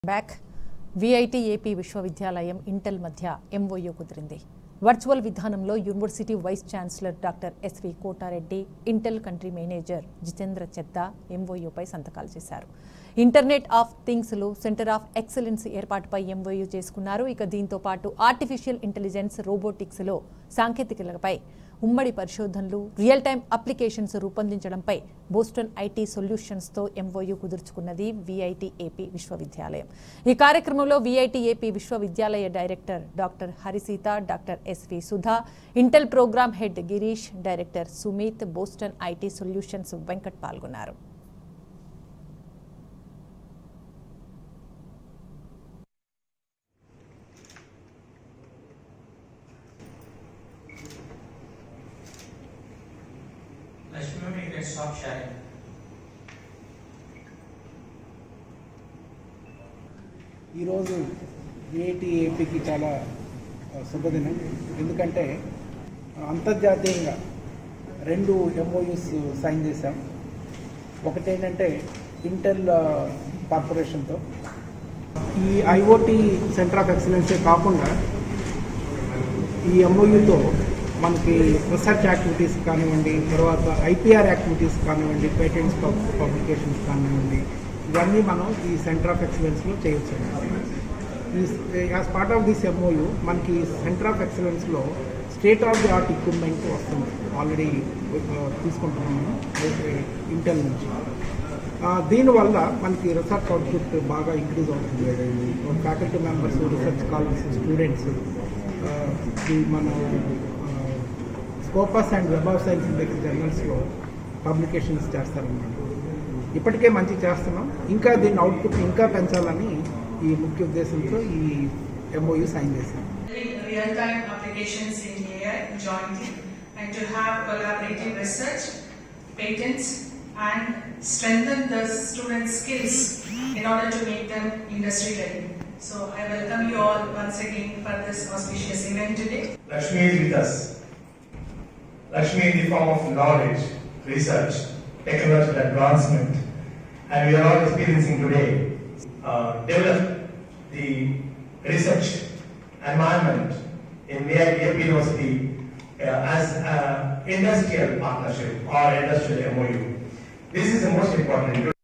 Back VIT AP విశ్వవిద్యాలయం Intel మధ్య MoU కుదిరింది. వర్చువల్ విధానంలో university vice chancellor doctor SV Kotareddy, Intel country manager Jitendra Chadha ఎంఓయూపై సంతకాలు చేశారు. ఇంటర్నెట్ ఆఫ్ థింగ్స్లో సెంటర్ ఆఫ్ ఎక్సలెన్స్ ఏర్పాటుపై ఎంఓయూ చేసుకున్నారు. ఇక దీంతో పాటు ఆర్టిఫిషియల్ ఇంటెలిజెన్స్, రోబోటిక్స్లో సాంకేతికతలపై ఉమ్మడి పరిశోధనలు, రియల్ టైమ్ అప్లికేషన్స్ రూపొందించడంపై బోస్టన్ ఐటీ సొల్యూషన్స్తో ఎంఓయూ కుదుర్చుకున్నది విఐటి ఏపీ విశ్వవిద్యాలయం. ఈ కార్యక్రమంలో విఐటి ఏపీ విశ్వవిద్యాలయ director doctor Harisita, doctor SV Sudha, Intel programme head Girish, director Sumit, Boston IT solutions Venkat పాల్గొన్నారు. Lakshmi, you can stop sharing. ఈరోజు విఐటి ఏపీకి చాలా శుభదినం. ఎందుకంటే అంతర్జాతీయంగా రెండు ఎంఓయూస్ సైన్ చేశాం. ఒకటేంటంటే ఇంటెల్ కార్పొరేషన్తో ఈ ఐఓటీ సెంటర్ ఆఫ్ ఎక్సలెన్సే కాకుండా ఈ ఎంఓయూతో మనకి రీసెర్చ్ యాక్టివిటీస్ కానివ్వండి, తర్వాత ఐపీఆర్ యాక్టివిటీస్ కానివ్వండి, పేటెంట్స్ పబ్లికేషన్స్ కానివ్వండి, ఇవన్నీ మనం ఈ సెంటర్ ఆఫ్ ఎక్సలెన్స్లో చేయొచ్చు. As part of this MoU మనకి సెంటర్ ఆఫ్ ఎక్సలెన్స్లో state of the art equipment వస్తుంది. ఆల్రెడీ తీసుకుంటున్నాము ఇంటెల్ నుంచి. దీనివల్ల మనకి రీసెర్చ్ అవుట్పుట్ బాగా ఇంక్రీజ్ అవుతుంది. Faculty members, research scholars, students మన Scopus and web of science index జర్నల్స్లో పబ్లికేషన్స్ చేస్తారన్నమాట. ఇప్పటికే మంచి చేస్తున్నాం. ఇంకా దీని అవుట్పుట్ ఇంకా పెంచాలని ఈ ముఖ్య ఉద్దేశంతో ఈ ఎంఓయూ సైన్ చేశాం. Real time applications in AI jointly and to have collaborative research, patents and strengthen the students' skills in order to make them industry ready. So I welcome you all once again for this auspicious event today. Lakshmi is with us. Lakshmi in the form of knowledge, research, technological advancement, and we are all experiencing today develop the research environment in VIT University as industrial partnership or industrial MOU. This is the most important.